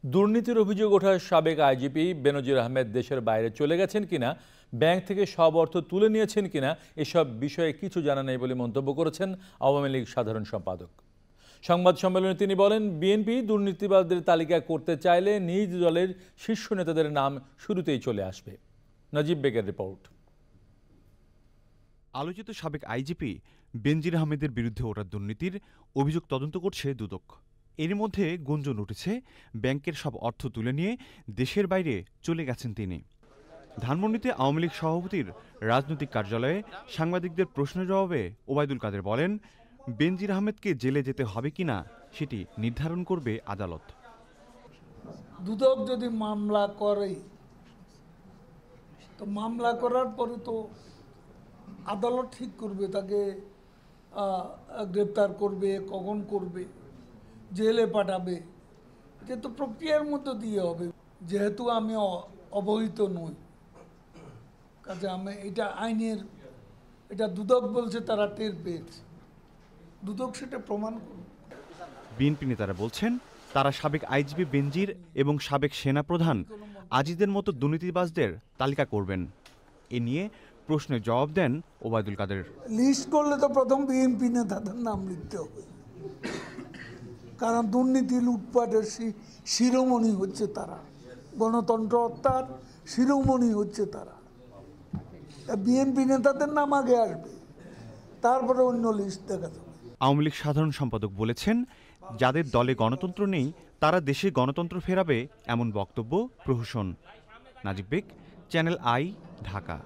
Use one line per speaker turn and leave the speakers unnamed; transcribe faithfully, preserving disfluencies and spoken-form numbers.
দুর্নীতির অভিযোগ ওঠা সাবেক আইজিপি বেনজির আহমেদ দেশের বাইরে চলে গেছেন কিনা, ব্যাংক থেকে সব অর্থ তুলে নিয়েছেন কিনা এসব বিষয়ে কিছু জানা নেই বলে মন্তব্য করেছেন আওয়ামী লীগ সাধারণ সম্পাদক। সংবাদ সম্মেলনে তিনি বলেন, বিএনপি দুর্নীতিবাদদের তালিকা করতে চাইলে নিজ দলের শীর্ষ নেতাদের নাম শুরুতেই চলে আসবে। নজিব বেগের রিপোর্ট।
আলোচিত সাবেক আইজিপি বেনজির আহমেদের বিরুদ্ধে ওঠা দুর্নীতির অভিযোগ তদন্ত করছে দুদক। এর মধ্যে গুঞ্জন উঠেছে ব্যাংকের সব অর্থ তুলে নিয়ে দেশের বাইরে চলে গেছেন তিনি। ধানমন্ডিতে আওয়ামী লীগ সভাপতির রাজনৈতিক কার্যালয়ে সাংবাদিকদের প্রশ্নের জবাবে ওবায়দুল কাদের বলেন, বেনজির আহমেদকে জেলে যেতে হবে কিনা সেটি নির্ধারণ করবে আদালত।
দুদক যদি মামলা করে তো মামলা করার পরে তো আদালত ঠিক করবে তাকে গ্রেপ্তার করবে, কখন করবে, জেলে পাঠাবে, এটা তো প্রক্রিয়ার মধ্যে দিয়ে হবে। যেহেতু আমি অবহিত নই, কাজে আমি এটা আইনের, এটা দুদক বলছে, তারা টের পেয়েছে, দুদক সেটা প্রমাণ করবে।
বিএনপি নেতারা বলছেন, তারা সাবেক আইজিপি বেনজির এবং সাবেক সেনাপ্রধান আজিজের মতো দুর্নীতিবাজদের তালিকা করবেন। এ নিয়ে প্রশ্নের জবাব দেন ওবায়দুল কাদের।
লিস্ট করলে তো প্রথম বিএনপি নেতাদের নাম লিখতে হবে, কারণ দুর্নীতি লুটপাটের শিরোমণি হচ্ছে তারা, গণতন্ত্র হত্যার শিরোমণি হচ্ছে তারা। বিএনপি নেতাদের নাম আগে আসবে, তারপরে অন্য লিস্ট দেখা যাবে।
আওয়ামী লীগ সাধারণ সম্পাদক বলেছেন, যাদের দলে গণতন্ত্র নেই তারা দেশে গণতন্ত্র ফেরাবে, এমন বক্তব্য প্রহসন। Najib Beg, channel I, Dhaka.